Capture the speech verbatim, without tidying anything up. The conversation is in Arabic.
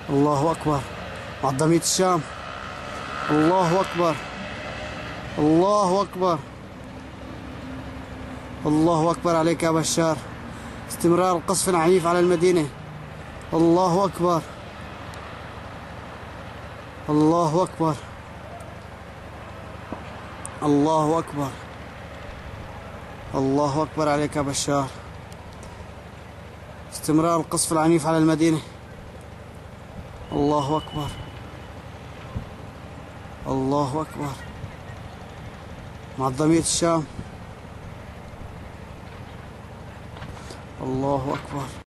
الله أكبر. معظمية الشام. الله أكبر. الله أكبر. الله أكبر عليك يا بشار. استمرار القصف العنيف على المدينة. الله أكبر. الله أكبر. الله أكبر. الله أكبر عليك يا بشار. استمرار القصف العنيف على المدينة. الله أكبر. الله أكبر. معظمية الشام. الله أكبر.